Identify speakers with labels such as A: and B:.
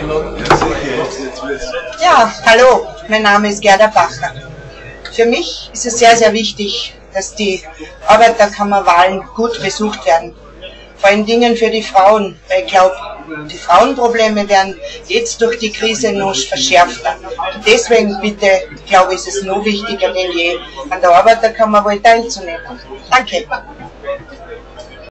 A: Ja, hallo, mein Name ist Gerda Bacher. Für mich ist es sehr, sehr wichtig, dass die Arbeiterkammerwahlen gut besucht werden. Vor allen Dingen für die Frauen, weil ich glaube, die Frauenprobleme werden jetzt durch die Krise noch verschärfter. Und deswegen bitte, glaube ich, ist es noch wichtiger denn je, an der Arbeiterkammerwahl teilzunehmen. Danke.